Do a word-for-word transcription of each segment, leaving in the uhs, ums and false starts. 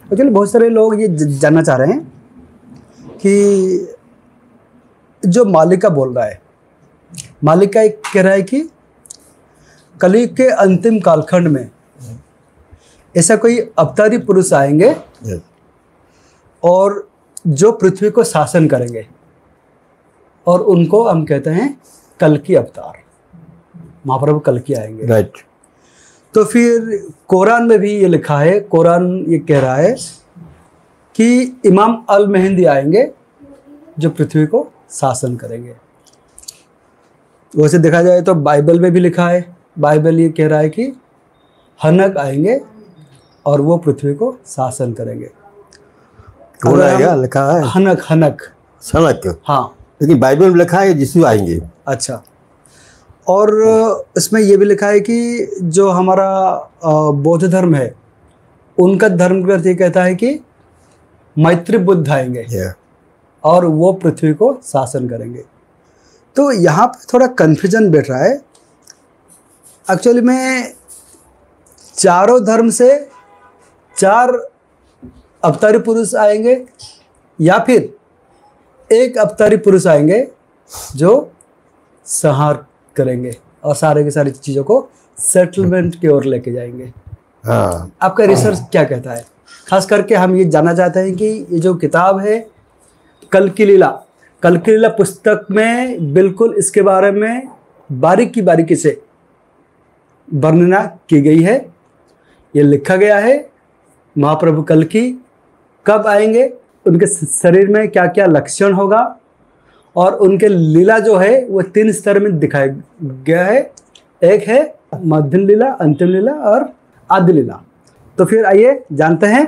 Actually बहुत सारे लोग ये जानना चाह रहे हैं कि जो मालिका बोल रहा है, मालिका एक कह रहा है कि कलयुग के अंतिम कालखंड में ऐसा कोई अवतारी पुरुष आएंगे और जो पृथ्वी को शासन करेंगे, और उनको हम कहते हैं कल्कि अवतार, महाप्रभु कल्कि आएंगे। राइट। तो फिर कुरान में भी ये लिखा है, कुरान ये कह रहा है कि इमाम अल मेहंदी आएंगे जो पृथ्वी को शासन करेंगे। वैसे देखा जाए तो बाइबल में भी लिखा है, बाइबल ये कह रहा है कि हनक आएंगे और वो पृथ्वी को शासन करेंगे। कौन आएगा लिखा है? हनक हनक सनक। हाँ, लेकिन बाइबल में लिखा है यीशु आएंगे। अच्छा। और इसमें ये भी लिखा है कि जो हमारा बौद्ध धर्म है, उनका धर्म ग्रंथ ये कहता है कि मैत्री बुद्ध आएंगे yeah. और वो पृथ्वी को शासन करेंगे। तो यहाँ पे थोड़ा कन्फ्यूजन बैठ रहा है। एक्चुअली में चारों धर्म से चार अवतारी पुरुष आएंगे या फिर एक अवतारी पुरुष आएंगे जो संहार करेंगे और सारे के सारी चीज़ों को सेटलमेंट की ओर लेके जाएंगे। हाँ। आपका रिसर्च क्या कहता है? खास करके हम ये जानना चाहते हैं कि ये जो किताब है कल्कि लीला, कल्कि लीला पुस्तक में बिल्कुल इसके बारे में बारीकी बारीकी से वर्णना की गई है। ये लिखा गया है महाप्रभु कल्कि कब आएंगे, उनके शरीर में क्या क्या लक्षण होगा, और उनके लीला जो है वो तीन स्तर में दिखाया गया है। एक है मध्यम लीला, अंतिम लीला और आदि लीला। तो फिर आइए जानते हैं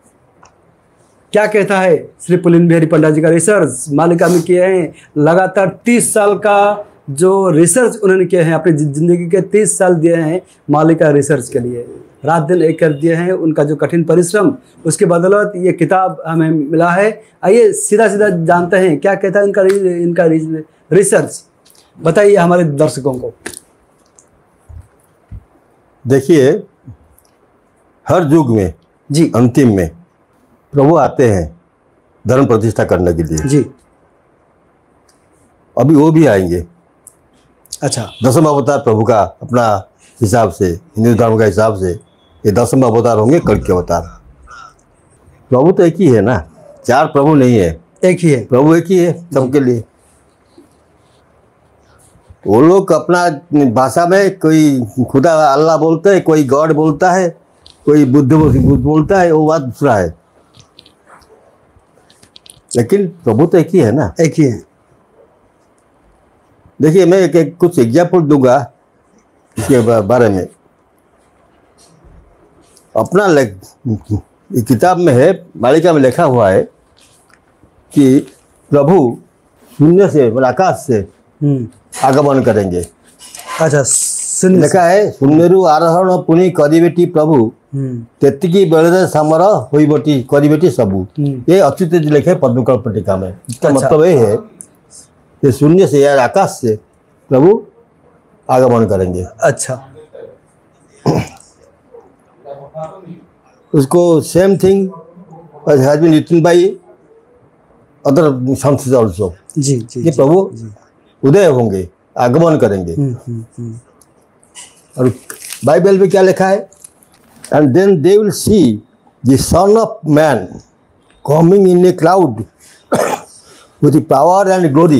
क्या कहता है श्री पुलिन बिहारी पंडित जी का रिसर्च मालिका में किए हैं। लगातार तीस साल का जो रिसर्च उन्होंने किए हैं, अपनी जिंदगी के तीस साल दिए हैं मालिका रिसर्च के लिए, रात दिन एक कर दिए हैं। उनका जो कठिन परिश्रम, उसके बदौलत ये किताब हमें मिला है। आइए सीधा सीधा जानते हैं क्या कहता है इनका इनका रिसर्च। बताइए हमारे दर्शकों को। देखिए, हर युग में जी अंतिम में प्रभु आते हैं धर्म प्रतिष्ठा करने के लिए। जी। अभी वो भी आएंगे। अच्छा। दसम अवतार प्रभु का अपना हिसाब से, हिंदू धर्म का हिसाब से ये दसम अवतार होंगे, कल्कि अवतार। प्रभु तो एक ही है ना, चार प्रभु नहीं है, एक ही है। प्रभु एक ही है सबके लिए। वो लोग अपना भाषा में कोई खुदा अल्लाह बोलते हैं, कोई गॉड बोलता है, कोई बुद्ध बुद्ध बोलता है, वो बात दूसरा है। लेकिन प्रभु तो एक ही है ना, एक ही है। देखिए, मैं एक, एक कुछ एग्जाम्पल दूंगा इसके बारे में। अपना किताब में है, मालिका में लिखा हुआ है कि प्रभु शून्य से, आकाश से आगमन करेंगे। अच्छा, लिखा है शून्यरु आरोहण पुनि करिबेटी प्रभु तेतिकी बेले समर होइबटी करिबेटी सबू। ये अच्युत जी लिखे पद्मकल्प टीका में। इसका अच्छा। मतलब ये है कि शून्य से या आकाश से प्रभु आगमन करेंगे। अच्छा। उसको same thing has been written by other संस्थास आल्सो। जी जी। ये प्रभु उदय होंगे, आगमन करेंगे। हुँ, हुँ, हुँ। और बाइबल में क्या लिखा है? And then they will see the son of man coming in a cloud with power and glory.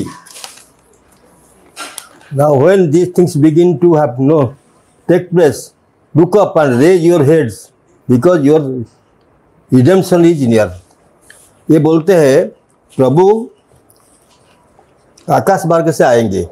Now when these things begin to have no take place, look up and raise your heads because your redemption is near. ये बोलते हैं प्रभु आकाश मार्ग से आएंगे,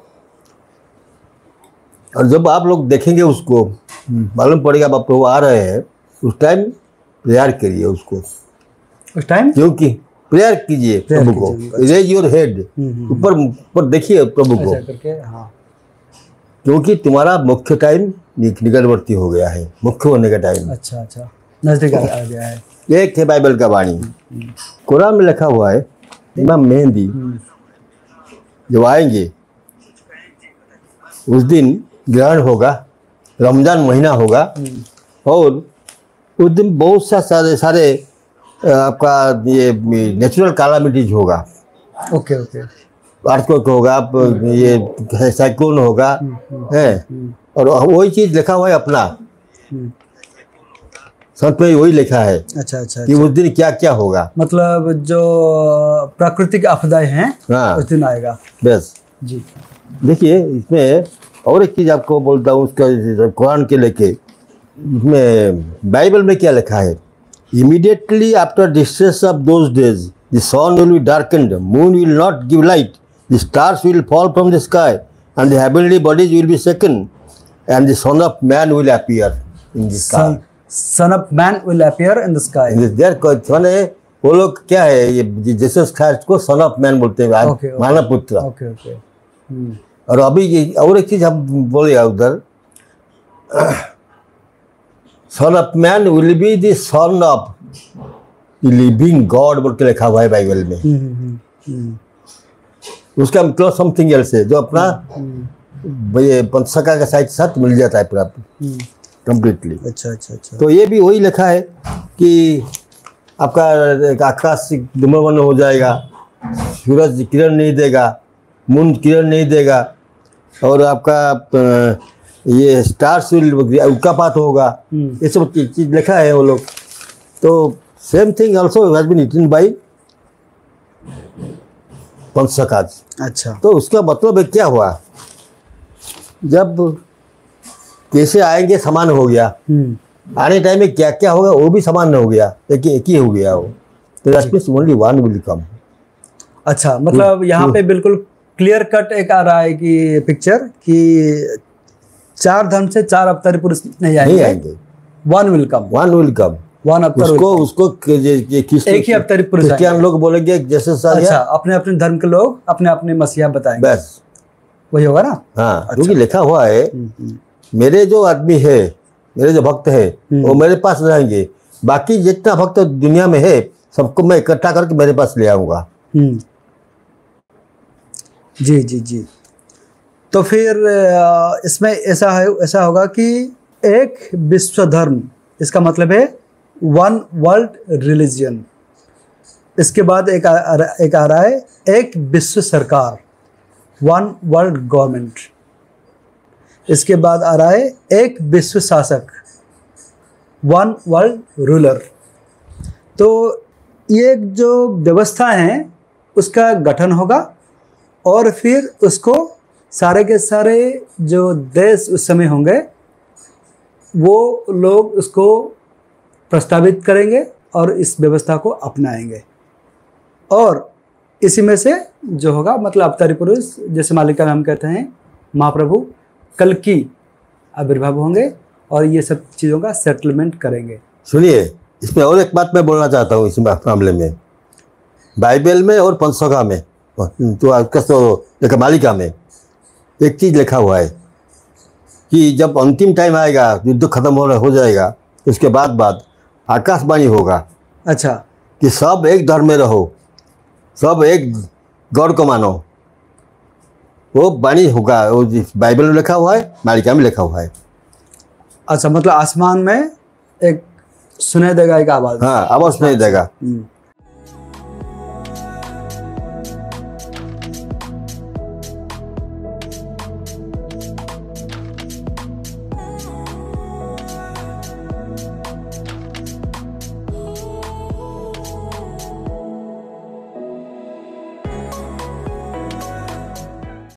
और जब आप लोग देखेंगे उसको मालूम पड़ेगा आप प्रभु आ रहे हैं, उस टाइम प्रेयर करिए उसको। उस टाइम क्योंकि प्रेयर कीजिए प्रभु को, रेज योर हेड, ऊपर ऊपर देखिए प्रभु को करके। हाँ। क्योंकि तुम्हारा मुख्य टाइम निकटवर्ती हो गया है, मुख्य होने का टाइम। अच्छा अच्छा, नजदीक आ गया है। एक है बाइबल का वाणी, कुरान में लिखा हुआ है इमाम मेहंदी जब आएंगे उस दिन ग्रहण होगा, रमजान महीना होगा, और उस दिन बहुत सा सारे सारे आपका ये नेचुरल कैलामिटीज होगा, ओके ओके। अर्थक्वेक होगा, आप ये साइक्लोन होगा है, और वही चीज लिखा हुआ है अपना संत में, वही लिखा है। अच्छा अच्छा कि उस दिन क्या क्या होगा, मतलब जो प्राकृतिक आपदाएं हैं हाँ उस दिन आएगा। बस जी देखिए इसमें और एक चीज आपको बोलता हूँ, उसका कुरान के लेके, इसमें बाइबल में क्या लिखा है, immediately after distress of those days the sun will be darkened, moon will not give light, the stars will fall from the sky and the heavenly bodies will be shaken and the son of man will appear in the sky. Son of man will appear in the sky. There माने वो लोग क्या है, ये Jesus Christ को सन of man बोलते हैं, okay मानव पुत्र। Okay okay. और अभी ये और एक चीज हम बोले उधर, son of man will be the son of living God बोल के लिखा हुआ है बाइबल में। उसका मतलब समथिंग एल्स है, जो अपना ये पंचसखा के साथ साथ मिल जाता है पूरा कंप्लीटली। अच्छा अच्छा अच्छा। तो ये भी वही लिखा है कि आपका आकाश धूम्रवन हो जाएगा, सूरज किरण नहीं देगा, मून किरण नहीं देगा, और आपका ये स्टार्स उल्कापात होगा, ये सब चीज लिखा है वो लोग। तो same thing also has been written by Panchasakhas. अच्छा, तो उसका मतलब है क्या हुआ, जब कैसे आएंगे समान हो गया, आने टाइम में क्या क्या होगा वो भी समान हो गया, एक एक ही हो गया वो। तो that means only one will come. अच्छा, मतलब यहाँ पे बिल्कुल क्लियर कट एक आ रहा है कि पिक्चर कि चार धर्म से चार अवतारी पुरुष नहीं आएंगे, नहीं आएंगे, one will come, one will come, one अवतार उसको उसको किस एक ही अवतारी पुरुष क्या हम लोग बोलेंगे जैसे सर। अच्छा, अपने अपने धर्म के लोग अपने अपने मसीहा बताएंगे, बस वही होगा ना। हाँ, क्योंकि लिखा हुआ है मेरे जो आदमी है, मेरे जो भक्त है वो मेरे पास रहेंगे, बाकी जितना भक्त दुनिया में है सबको मैं इकट्ठा करके मेरे पास ले आऊंगा। जी जी जी। तो फिर इसमें ऐसा है, ऐसा होगा कि एक विश्व धर्म, इसका मतलब है वन वर्ल्ड रिलीजन। इसके बाद एक आ, एक आ रहा है एक विश्व सरकार, वन वर्ल्ड गवर्नमेंट। इसके बाद आ रहा है एक विश्व शासक, वन वर्ल्ड रूलर। तो ये जो व्यवस्था है उसका गठन होगा, और फिर उसको सारे के सारे जो देश उस समय होंगे वो लोग उसको प्रस्तावित करेंगे और इस व्यवस्था को अपनाएंगे। और इसी में से जो होगा, मतलब अवतारी पुरुष जैसे मालिक का नाम कहते हैं, महाप्रभु कल की आविर्भाव होंगे और ये सब चीज़ों का सेटलमेंट करेंगे। सुनिए, इसमें और एक बात मैं बोलना चाहता हूँ इस मामले में, बाइबल में और पंचसखा में तो मालिका में एक चीज़ लिखा हुआ है कि जब अंतिम टाइम आएगा, युद्ध खत्म हो हो जाएगा, उसके बाद बाद आकाशवाणी होगा। अच्छा, कि सब एक धर्म में रहो, सब एक गॉड को मानो, वो वाणी होगा, वो बाइबल में लिखा हुआ है, मालिका में लिखा हुआ है। अच्छा, मतलब आसमान में एक सुनाई देगा एक आवाज़। हाँ, आवाज़ सुनाई देगा।